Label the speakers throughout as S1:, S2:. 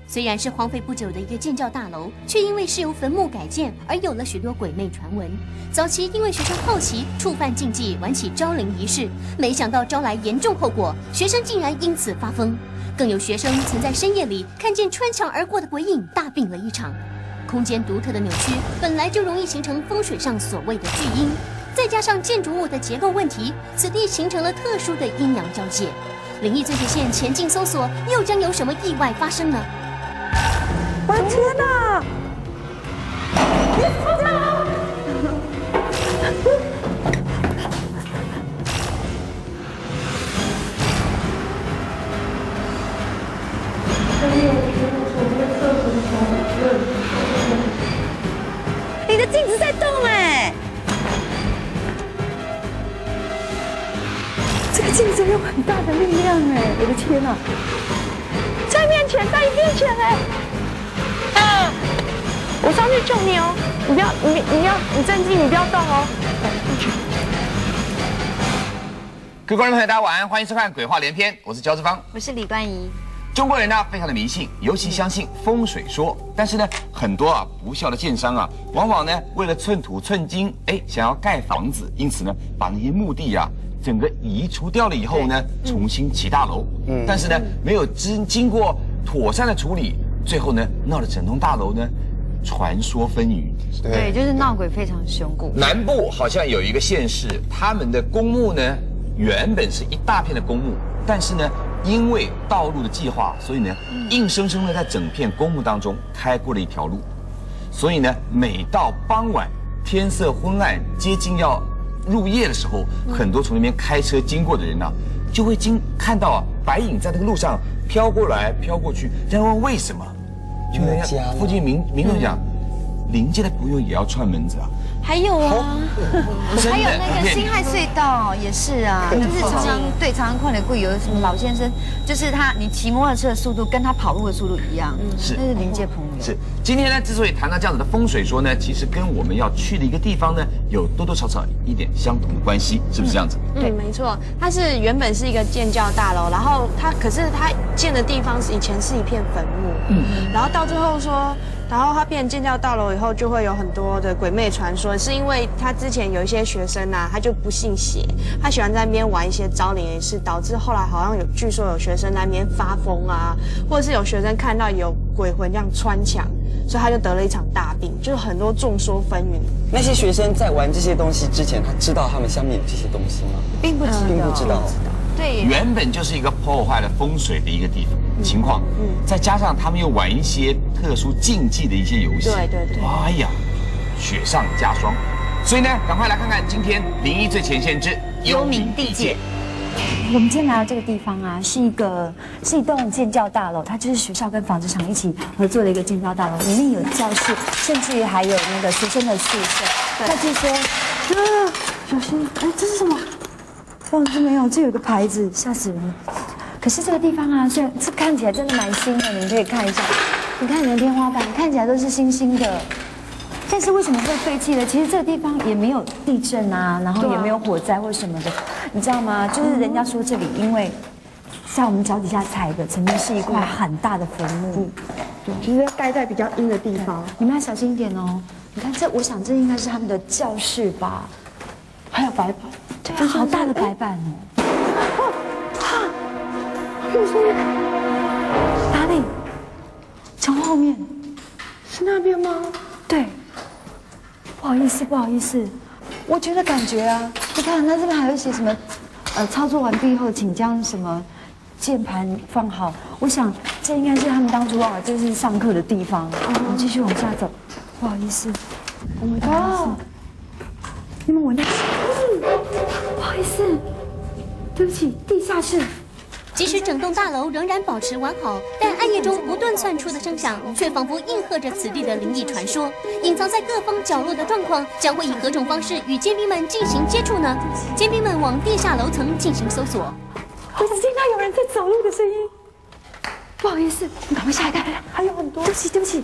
S1: 虽然是荒废不久的一个建教大楼，却因为是由坟墓改建而有了许多鬼魅传闻。早期因为学生好奇触犯禁忌，玩起招灵仪式，没想到招来严重后果，学生竟然因此发疯。更有学生曾在深夜里看见穿墙而过的鬼影，大病了一场。空间独特的扭曲，本来就容易形成风水上所谓的巨阴，再加上建筑物的结构问题，此地形成了特殊的阴阳交界。灵异最前线前进搜索，又将有什么意外发生呢？
S2: 我的天哪！你死了！你的镜子在动哎！这个镜子有很大的力量哎！我的天哪！在面前，在你面前哎！我上去救你哦！你不要，你镇静，你不要动哦。
S3: 各位观众朋友，大家晚安，欢迎收看《鬼话连篇》，我是焦志芳，
S4: 我是李冠仪。
S3: 中国人呢非常的迷信，尤其相信风水说。但是呢，很多不孝的建商往往呢为了寸土寸金，想要盖房子，因此呢把那些墓地整个移除掉了以后呢，重新起大楼。但是呢没有经过妥善的处理，最后呢闹得整栋大楼呢传说纷纭。
S4: 对，就是闹鬼非常凶。
S3: 南部好像有一个县市，他们的公墓呢原本是一大片的公墓，但是呢因为道路的计划，所以呢硬生生的在整片公墓当中开过了一条路。所以呢每到傍晚天色昏暗，接近要入夜的时候，很多从那边开车经过的人就会看到白影在那个路上飘过来飘过去，然后问为什么？就人家附近民众讲，临界的朋友也要串门子
S4: 还有还有那个辛亥隧道也是就是常常快点贵，有什么老先生，就是你骑摩托车的速度跟他跑路的速度一样，
S3: 是
S4: 那是临界朋友。
S3: 是今天呢，之所以谈到这样子的风水说呢，其实跟我们要去的一个地方呢，有多多少少一点相同的关系，是不是这样子？
S5: 对，没错，它是原本是一个建教大楼，然后可是它建的地方以前是一片坟墓，然后到最后说。然后它变建教大楼以后，就会有很多的鬼魅传说，是因为他之前有一些学生他就不信邪，他喜欢在那边玩一些招灵仪式，导致后来好像据说有学生在那边发疯或者是有学生看到有鬼魂这样穿墙，所以他就得了一场大病，就是很多众说纷纭。
S6: 那些学生在玩这些东西之前，他知道他们下面有这些东西吗？
S4: 并不知道。对，
S3: 原本就是一个破坏了风水的一个地方情况，再加上他们又玩一些特殊禁忌的一些游戏，
S5: 对，
S3: 哎呀，雪上加霜。所以呢，赶快来看看今天灵异最前线之幽冥地界。
S2: 我们今天来到这个地方是一栋建教大楼，它就是学校跟纺织厂一起合作的一个建教大楼，里面有教室，甚至于还有那个学生的宿舍。他就说，小心，这是什么？这没有，这有个牌子，吓死人了。可是这个地方虽然这看起来真的蛮新的，你们可以看一下。你看你的天花板看起来都是新新的，但是为什么会废弃呢？其实这个地方也没有地震然后也没有火灾或什么的，你知道吗？就是人家说这里因为在我们脚底下踩的曾经是一块很大的坟墓，
S5: 对，就是盖在比较阴的地方，
S2: 你们要小心一点哦。你看我想这应该是他们的教室吧，还有白板。对好大的白板有声音，哪里？从后面，
S5: 是那边吗？
S2: 对，不好意思，我觉得感觉你看它这边还有写什么，操作完毕后请将什么键盘放好。我想这应该是他们当初这是上课的地方。我们继续往下走，不好意思。Oh my god！ 你们闻到？不好意思，对不起，地下室。
S1: 即使整栋大楼仍然保持完好，但暗夜中不断窜出的声响，却仿佛应和着此地的灵异传说。隐藏在各方角落的状况，将会以何种方式与尖兵们进行接触呢？尖兵们往地下楼层进行搜索。
S2: 我只听到有人在走路的声音。不好意思，你赶快下来看，还有很多。对不起。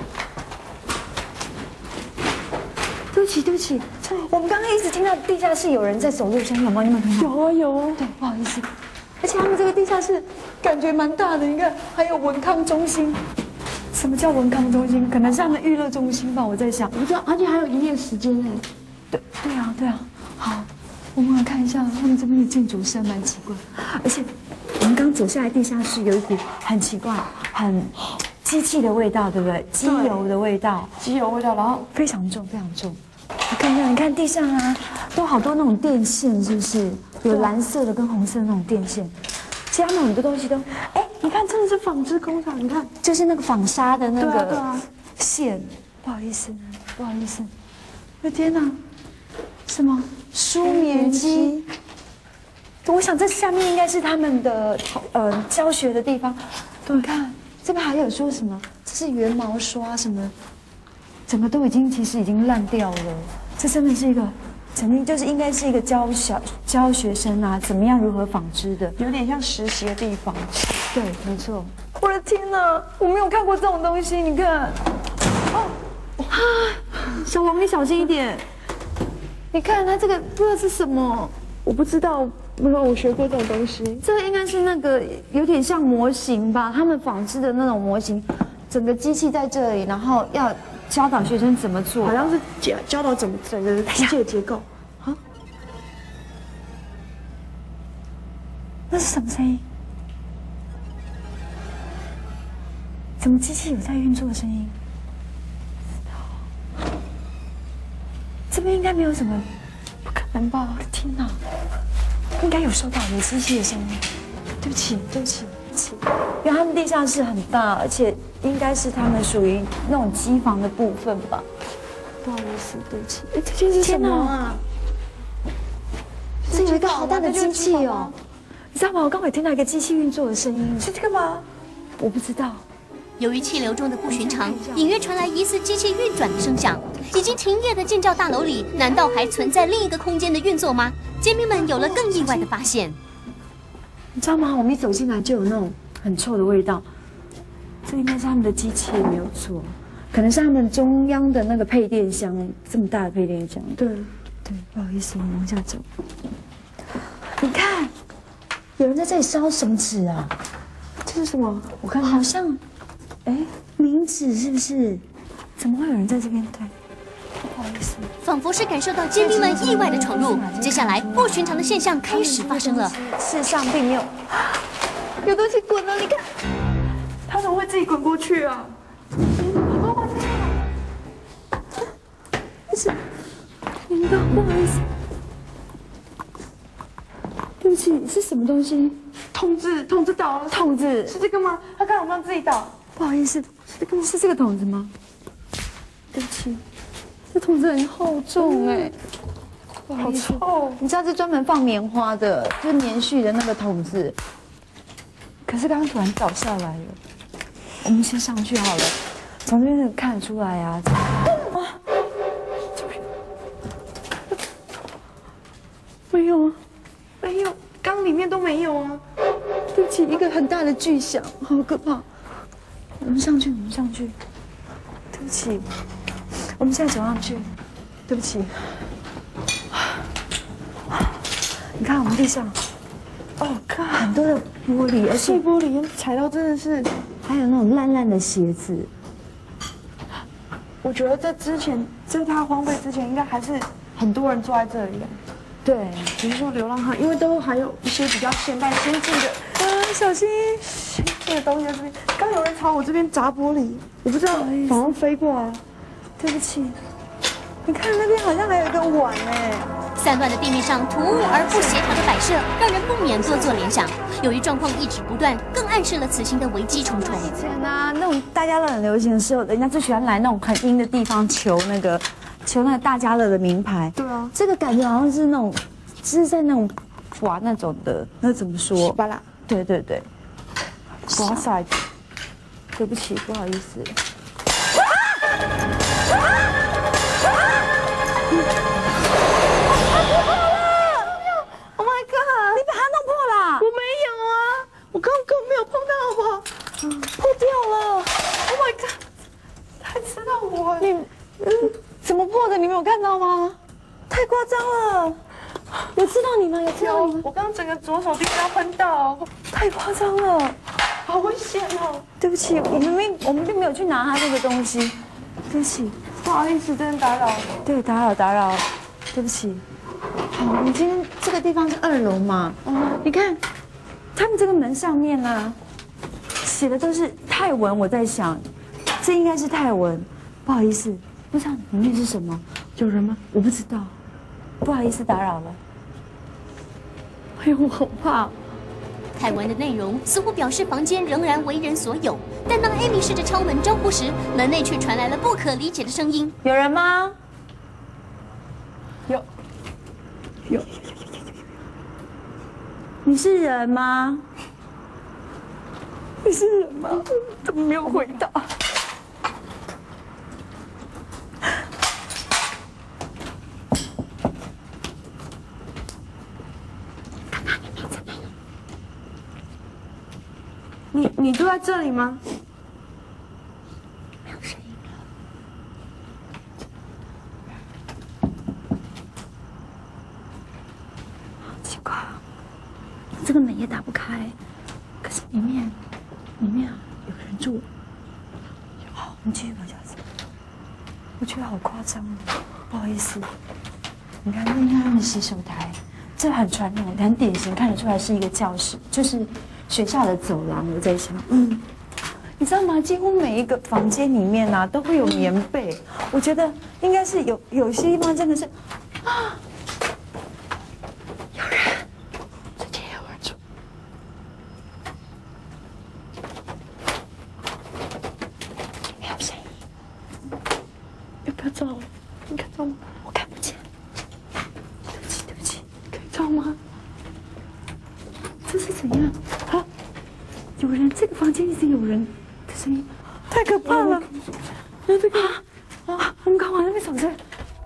S2: 对不起，我们刚刚一直听到地下室有人在走路声，有吗？你们听到？有。对，不好意思。而且他们这个地下室感觉蛮大的，你看还有文康中心， 什么叫文康中心？可能是他们娱乐中心吧，我在想。
S5: 不知道，而且还有营业时间呢。
S2: 对啊。好，我们来看一下他们这边的建筑是蛮奇怪，而且我们刚走下来地下室有一股很奇怪、很机器的味道，对不对？机油的味道，然后非常重。你看地上啊，都好多那种电线，是不是？有蓝色的跟红色的那种电线。其实他们很多东西都，你看真的是纺织工厂，你看就是那个纺纱的那个线。不好意思，我的天哪，什么舒棉机？我想这下面应该是他们的教学的地方。你看这边还有说什么？这是原毛刷什么？整个都其实已经烂掉了。这真的是一个曾经就是应该是一个教学生啊，怎么样如何纺织的，
S5: 有点像实习的地方。
S2: 对，没错。我的天哪，我没有看过这种东西，你看。小王，你小心一点。你看它这个不知道是什么，
S5: 我不知道，我学过这种东西。
S2: 这个应该是那个有点像模型吧，他们纺织的那种模型，整个机器在这里，然后要教导学生怎么做，
S5: 好像是教导整个机械的结构。啊？
S2: 那是什么声音？怎么机器有在运作的声音？这边应该没有什么，不可能吧？我的天哪，应该有收到有机器的声音。对不起，因为他们地下室很大，而且应该是他们属于那种机房的部分吧。不好意思，对不起。
S5: 这件是什么啊？
S2: 这有一个好大的机器哦，你知道吗？我刚才听到一个机器运作的声音，
S5: 是这个吗？
S2: 我不知道。
S1: 由于气流中的不寻常，隐约传来疑似机器运转的声响。已经停业的建教大楼里，难道还存在另一个空间的运作吗？街民们有了更意外的发现。
S2: 你知道吗？我们一走进来就有那种很臭的味道，这应该是他们的机器没有错，可能是他们中央的那个配电箱，这么大的配电箱。
S5: 对，
S2: 不好意思，我们往下走。你看，有人在这里烧什么纸啊？
S5: 这是什么？
S2: 我看好像，冥纸是不是？怎么会有人在这边？对，不好意思，
S1: 仿佛是感受到街民们意外的闯入，接下来不寻常的现象开始发生了。
S2: 事实上并没有，有东西滚了，你看，
S5: 它怎么会自己滚过去啊？
S2: 是，领导，不好意思，对不起，是什么东西？
S5: 筒子倒了，
S2: 筒子
S5: 是这个吗？他看我们自己倒，
S2: 不好意思，是这个筒子吗？对不起，这筒子很厚重
S5: 好臭！
S2: 你知道这专门放棉花的，就是棉絮的那个筒子。可是刚刚突然倒下来了，我们先上去好了。从这边看得出来啊，这边没有啊，
S5: 没有，缸里面都没有啊。
S2: 对不起，一个很大的巨响，好可怕。我们上去，对不起，我们现在走上去，对不起。你看我们地上，看很多的玻璃，而且
S5: 玻璃踩到真的是，
S2: 还有那种烂烂的鞋子。
S5: 我觉得在它荒废之前，应该还是很多人坐在这里的。
S2: 对，
S5: 比如说流浪汉，因为都还有一些比较现代先进的。
S2: 小心！
S5: 这个东西在这边，刚有人朝我这边砸玻璃，我不知道，好像飞过来。
S2: 对不起，你看那边好像还有一个碗
S1: 散乱的地面上突兀而不协调的摆设，让人不免多做联想。由于状况一直不断，更暗示了此行的危机重重。
S2: 以前啊，那种大家乐很流行的时候，人家最喜欢来那种很阴的地方求那个大家乐的名牌。
S5: 对啊，
S2: 这个感觉好像是那种，就是在那种哇那种的，那怎么说？
S5: 巴拉。
S2: 对，哇塞，对不起，不好意思。
S5: Oh my god！
S2: 你把它弄破了？
S5: 我没有啊，我根本没有碰到，好不好？
S2: 破掉了
S5: ！Oh my god！ 他知道我，
S2: 怎么破的？你没有看到吗？太夸张了！有知道你吗？有知道你吗？
S5: 我刚整个左手臂都要喷到，
S2: 太夸张了！ 好危险哦！对不起，我们并没有去拿他那个东西，对不起，不好意思，真的打扰了。对，打扰，对不起。好，我们今天这个地方是2楼嘛？你看，他们这个门上面呢，写的都是泰文，我在想，这应该是泰文。不好意思，不知道里面是什么，有人吗？我不知道，不好意思打扰了。哎呦，我好怕。
S1: 泰文的内容似乎表示房间仍然为人所有，但当艾米试着敲门招呼时，门内却传来了不可理解的声音：“
S2: 有人吗？有。你是人吗？你是人吗？怎么没有回答？”你住在这里吗？没有声音了。好奇怪啊，这个门也打不开，可是里面有人住。好，我们继续往下走。我觉得好夸张哦，不好意思。你看，那应该他们洗手台，这很传统，很典型，看得出来是一个教室，就是学校的走廊。我在想，你知道吗？几乎每一个房间里面啊，都会有棉被。我觉得应该是有些地方真的是啊，有人，这间有人住。没有声音，要不要照我？你看照吗？我看不见。对不起，可以照吗？这是怎样？啊，有人，这个房间一直有人的声音，太可怕了！那这个我们刚往那边走着。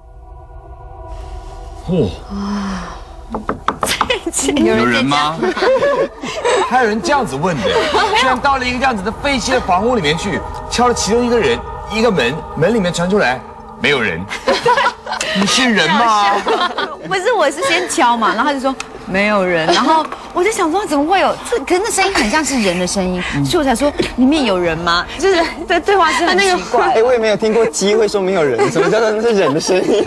S3: 有人吗？还有人这样子问的，居然到了一个这样子的废弃的房屋里面去，敲了其中一个门，门里面传出来没有人。你是人吗？
S4: 不是，我是先敲嘛，然后他就说没有人，然后我就想说怎么会有这？可是那声音很像是人的声音，所以我才说里面有人吗？就是对话是很奇怪。
S6: 我也没有听过鸡会说没有人，什么叫做那是人的声音？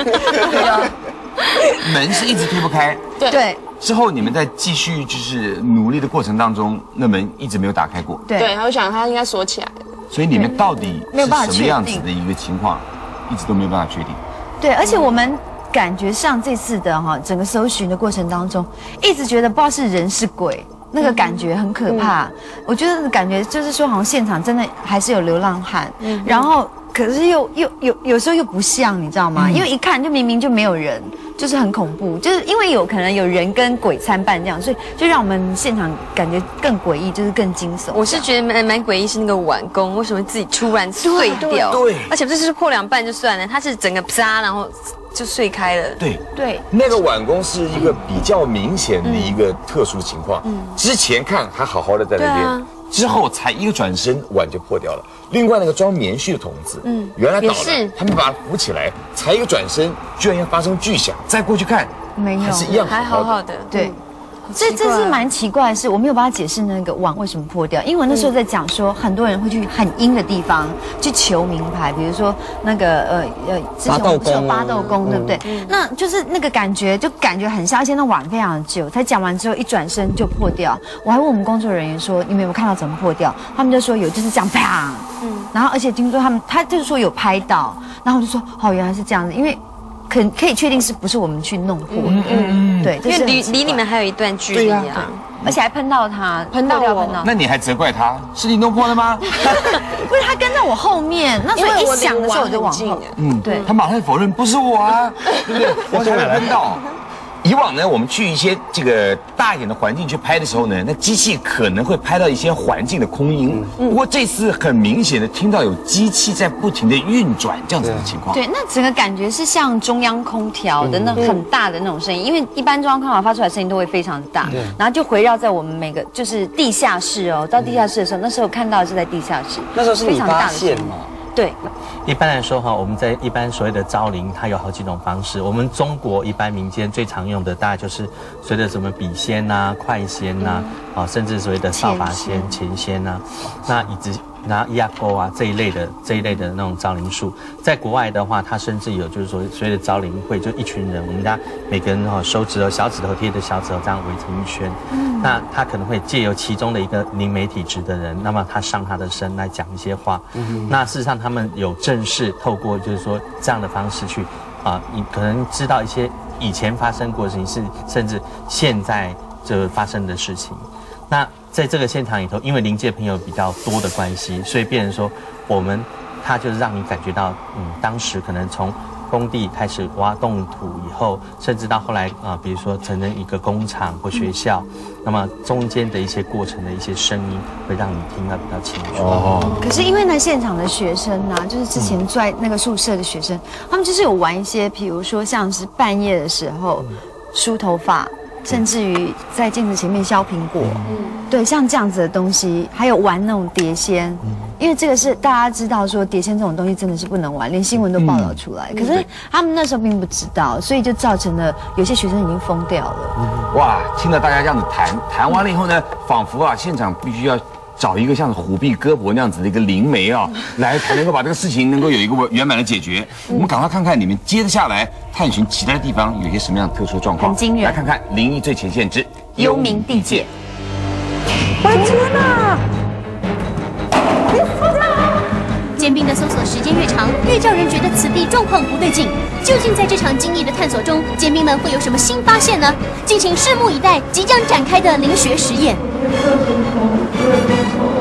S3: 门是一直推不开。
S4: 对。
S3: 之后你们在继续就是努力的过程当中，那门一直没有打开过。
S5: 对，我想他应该锁起来的。
S3: 所以你们到底是什么样子的一个情况，一直都没有办法确定。
S4: 对，而且我们感觉上这次的整个搜寻的过程当中，一直觉得不知道是人是鬼，那个感觉很可怕。我觉得感觉就是说，好像现场真的还是有流浪汉，然后可是有时候又不像，你知道吗？因为一看就明明就没有人，就是很恐怖，就是因为有可能有人跟鬼参半这样，所以就让我们现场感觉更诡异，就是更惊悚。
S7: 我是觉得蛮诡异，是那个碗公为什么自己突然碎掉？
S3: 对，
S7: 而且这是破2半就算了，它是整个啪，然后就碎开了。
S3: 对，那个碗公是一个比较明显的一个特殊情况。之前看还好好的在那边，之后才一个转身，碗就破掉了。另外那个装棉絮的桶子，原来倒了，他们把它扶起来，才一个转身，居然要发生巨响。再过去看，
S4: 没有，
S3: 还是一样
S7: 还好好的。
S4: 对。这是蛮奇怪的是，我没有办法解释那个碗为什么破掉，因为我那时候在讲说，很多人会去很阴的地方去求名牌，比如说那个之前我们说八斗宫，对不对？那就是那个感觉，就感觉很像，而且那碗非常的旧。才讲完之后，一转身就破掉。我还问我们工作人员说，你们有没有看到怎么破掉？他们就说有，就是这样啪。然后而且听说他就是说有拍到，然后我就说哦，原来是这样子，因为。可以确定是不是我们去弄破的？对，
S7: 因为离你们还有一段距离啊，
S4: 而且还喷到他，
S5: 喷到我，
S3: 那你还责怪他？是你弄破的吗？
S4: 不是，他跟在我后面，那所以一响的时候我就往后。对，
S3: 他马上否认不是我啊，对不对？我才会喷到。以往呢，我们去一些这个大一点的环境去拍的时候呢，那机器可能会拍到一些环境的空音。不过这次很明显的听到有机器在不停的运转这样子的情况。
S4: 对，那整个感觉是像中央空调的那很大的那种声音，因为一般中央空调发出来的声音都会非常大，然后就围绕在我们每个就是地下室哦。到地下室的时候，那时候看到的是在地下室。
S6: 那时候是你发现吗？
S5: 对，
S8: 一般来说哈，我们在一般所谓的招灵，它有好几种方式。我们中国一般民间最常用的，大概就是所谓的什么笔仙呐、快仙呐，甚至所谓的扫把仙、钱仙呐，那以及拿亚钩啊这一类的那种招灵术。在国外的话，它甚至有就是说所谓的招灵会，就一群人，我们家每个人手指头、小指头贴着小指头这样围成一圈。那他可能会借由其中的一个灵媒体质的人，那么他上他的身来讲一些话。那事实上他们有正式透过就是说这样的方式去你可能知道一些以前发生过的事情，甚至现在就发生的事情。那在这个现场里头，因为灵界朋友比较多的关系，所以变成说他就是让你感觉到，当时可能从工地开始挖动土以后，甚至到后来比如说成了一个工厂或学校，那么中间的一些过程的一些声音，会让你听得比较清楚。
S4: 可是因为呢，现场的学生啊，就是之前在那个宿舍的学生，他们就是有玩一些，比如说像是半夜的时候梳头发。甚至于在镜子前面削苹果，对，像这样子的东西，还有玩那种碟仙，因为这个是大家知道说碟仙这种东西真的是不能玩，连新闻都报道出来。可是他们那时候并不知道，所以就造成了有些学生已经疯掉了。
S3: 哇，听到大家这样子谈完了以后呢，仿佛现场必须要找一个像虎臂胳膊那样子的一个灵媒来才能够把这个事情能够有一个圆满的解决。我们赶快看看你们接着下来探寻其他地方有些什么样的特殊状况，
S4: 很惊人。
S3: 来看看灵异最前线之
S4: 幽冥地界。
S2: 我的天哪！
S1: 尖兵的搜索时间越长，越叫人觉得此地状况不对劲。究竟在这场精益的探索中，尖兵们会有什么新发现呢？敬请拭目以待即将展开的灵学实验。